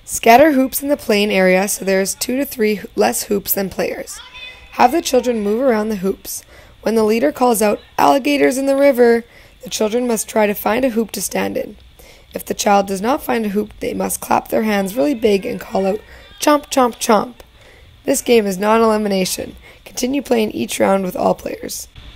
Scatter hoops in the playing area so there is 2 to 3 less hoops than players. Have the children move around the hoops. When the leader calls out, "Alligators in the river," the children must try to find a hoop to stand in. If the child does not find a hoop, they must clap their hands really big and call out, "Chomp, chomp, chomp." This game is non-elimination. Continue playing each round with all players.